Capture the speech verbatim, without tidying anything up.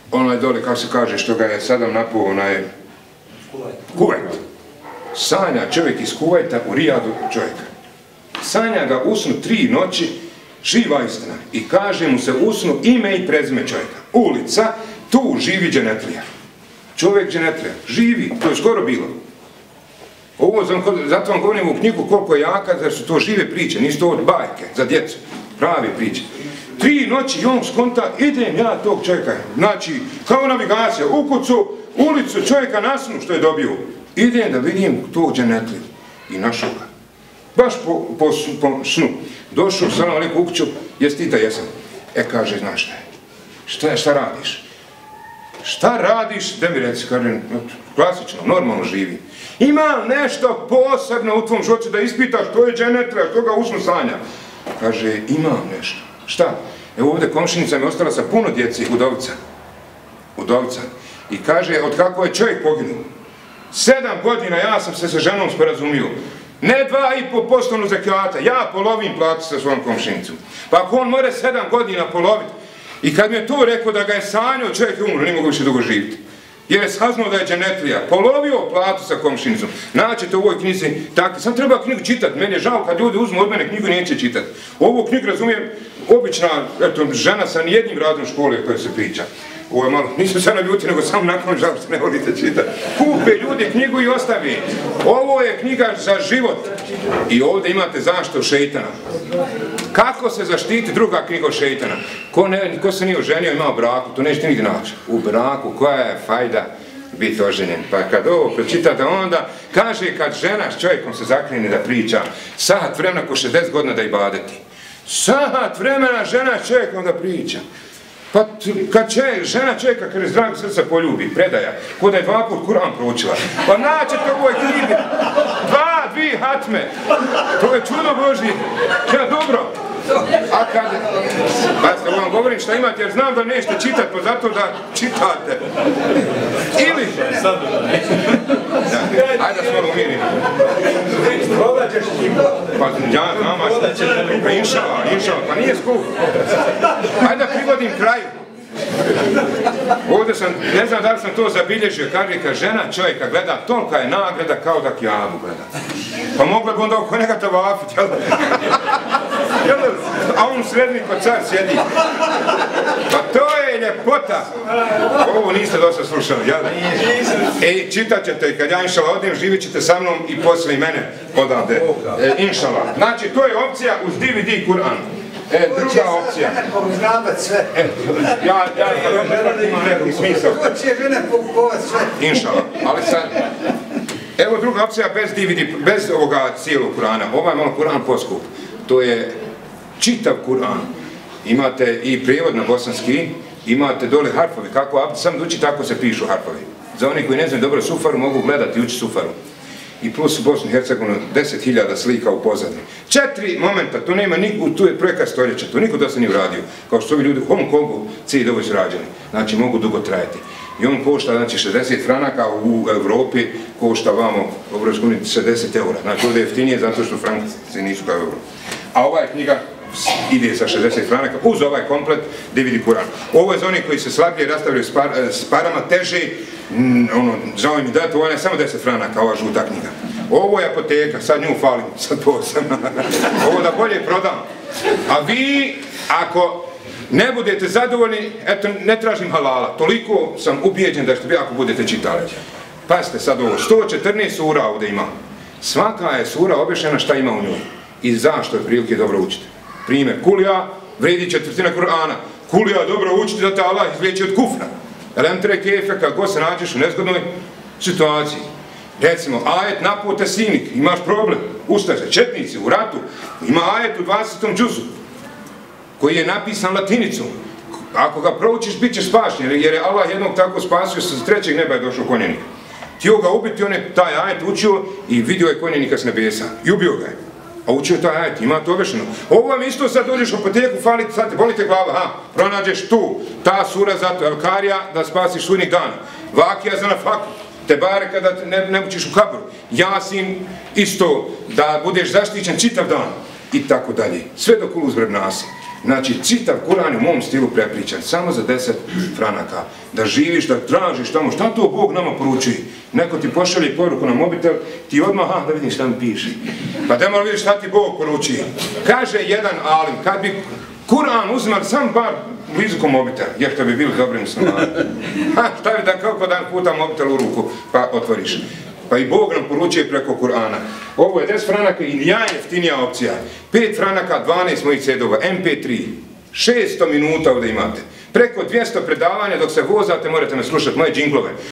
onaj dole, kako se kaže, što ga je Sadam napao, onaj Kuvajt. Sanja čovjek iz Kuvajta u Rijadu čovjeka. Sanja ga u snu tri noći, živa istina. I kaže mu se u snu ime i prezime čovjeka. Ulica, tu živi Dženetlija. Čovjek Dženetlija, živi, to je skoro bilo. Ovo, zato vam govorim u knjigu koliko je jaka, jer su to žive priče, nisu to od bajke, za djecu, prave priče. Tri noći i on skonta, idem ja tog čovjeka, znači, kao navigacija, u kucu, ulicu čovjeka na snu što je dobio. Idem da vidim tog Dženetliju i našao ga. Baš po, po, po snu. Došao, salam alejkum u kuću, jes ti ta jesam. E, kaže, znaš šta je, šta, šta radiš? Šta radiš? Da mi reci, kažem, klasično, normalno živi. Ima nešto posebno u tvom životu da ispitaš što je Dženetlija, što ga usnu sanja. Kaže, imam nešto. Šta? Evo ovdje komšinica mi je ostala sa puno djeci, udovica. Udovica. I kaže, od kako je čovjek poginuo. Sedam godina ja sam se sa ženom sporazumio. Ne dva i po poslovnu zakijata, ja polovim platu sa svojom komšinicom. Pa ako on more sedam godina poloviti, i kad mi je to rekao da ga je sanjao, čovjek je umro, ne mogu više dugo živjeti. Jer je saznao da je Dženetlija polovio platu sa komšinicom. Naćete u ovoj knjizi, tako, sam treba knjigu čitati, meni je žao kad ljudi uzmu od mene knjigu i neće čitati. Ovu knjigu razumijem, obična, eto, žena sa nijednim radom škole koja se priča. Ovo je malo, nisu se naljuti, nego samo nakon žao što ne volite čitati. Kupe ljudi knjigu i ostavi. Ovo je knjiga za život. I ovdje imate zaštitu šeitana. Kako se zaštiti druga knjiga od šeitana? Ko, ne, ko se nije oženio imao braku, to nećete nigdje naći. U braku, koja je fajda biti oženjen. Pa kad ovo pročitate, onda kaže kad žena s čovjekom se zaklini da priča, sat vremena ko šezdeset godina da ibadeti. Sat vremena žena s čovjekom da priča. Pa kad će žena čovjeka kad je zdravog srca poljubi, predaja, ko da je dva put Kur'an proučila. Pa naćete u ovoj knjigi, dva, dvi hatme. To je čudo Božje. Ja, dobro. A kad, pa vam govorim šta imate, jer znam da nećete čitati, pa zato da čitate. Ili, da, ajde da smo malo umirimo. Pa ja, nama, pa inšala, inšala, pa nije skup. Ajde da privodim kraju. Ovdje sam, ne znam da li sam to zabilježio, kaže kad žena čovjeka gleda, tolika je nagrada kao da Kjabu gleda. Pa mogla bi onda oko njega tavafiti, jel? A on srednji kod car sjedi. Pa to je ljepota. Ovo niste dosta slušali, jel? E, čitat ćete i kad ja inšala odim, živit ćete sa mnom i posle i mene odavde. E, inšala. Znači, to je opcija uz D V D Kur'an. E, druga opcija. E, ja, ja, imam neki smisao. Inšala. Ali sad, evo druga opcija bez D V D, bez ovoga cijelog Kur'ana. Ovaj malo Kur'an poskup. To je čitav Kur'an. Imate i prijevod na bosanski, imate dole harfovi. Kako sam uči, tako se pišu harfovi. Za oni koji ne znaju dobro sufaru, mogu gledati i učiti sufaru. I plus u Bosnu i Hercegovini deset hiljada slika u pozadini. Četiri momenta, to nema niko, tu je projekat stoljeća, to niko da se nije uradio. Kao što ovi ljudi u Hong Kongu cijeli ovo su rađeni. Znači mogu dugo trajati. I on košta, znači, šezdeset franaka, u Evropi košta vamo, u Evropskoj uniji, šezdeset eura. Znači ovdje je jeftinije zato što franci nisu kao euro. A ova je knjiga ide sa šezdeset franaka uz ovaj komplet D V D Kur'an. Ovo je za oni koji se slabije rastavljaju s, par, s parama teže, mm, ono, žao mi dati, ovo je samo deset franaka, ova žuta knjiga. Ovo je apoteka, sad nju falim, sad posebno. Ovo da bolje prodam. A vi, ako ne budete zadovoljni, eto, ne tražim halala, toliko sam ubijeđen da ćete vi ako budete čitali. Pazite sad ovo, sto četrnaest sura ovdje ima. Svaka je sura objašnjena šta ima u njoj i zašto je prilike dobro učiti. Primjer, kulija vredi četvrtina Kur'ana. Kulija dobro učiti da te Allah izliječi od kufra. Elemtre kefe, kad god se nađeš u nezgodnoj situaciji. Recimo, ajet napute sinik, imaš problem, ustaj se, četnici u ratu, ima ajet u dvadesetom džuzu, koji je napisan latinicom. Ako ga proučiš, bit ćeš spašen, jer je Allah jednog tako spasio, sa trećeg neba je došao konjenik. Htio ga ubiti, on je taj ajet učio i vidio je konjenika s nebesa. I ubio ga je. A učio taj ajet, ima to objašnjeno. Ovo vam isto sad dođeš u apoteku, falite, sad te bolite glava, ha, pronađeš tu, ta sura zato, Elkarija, da spasiš sudnjeg dana. Vakija za nafaku, te bare kada ne, ne učiš u kabru. Jasin, isto, da budeš zaštićen čitav dan. I tako dalje. Sve dok uluz breb nasi. Znači, čitav Kur'an je u mom stilu prepričan, samo za deset franaka. Da živiš, da tražiš tamo, šta to Bog nama poručuje? Neko ti pošalje poruku na mobitel, ti odmah, ah, da vidim šta mi piše. Pa da malo vidiš šta ti Bog poručuje. Kaže jedan alim, kad bi Kur'an uzmali sam bar blizu ko mobitel, jer to bi bili dobri muslimani. Ha, stavi da kako dan puta mobitel u ruku, pa otvoriš. Pa i Bog nam poručuje preko Kur'ana. Ovo je deset franaka i najjeftinija opcija. pet franaka, dvanaest mojih cedova, em pe tri. šesto minuta ovdje imate. Preko dvjesto predavanja dok se vozate morate me slušati, moje džinglove.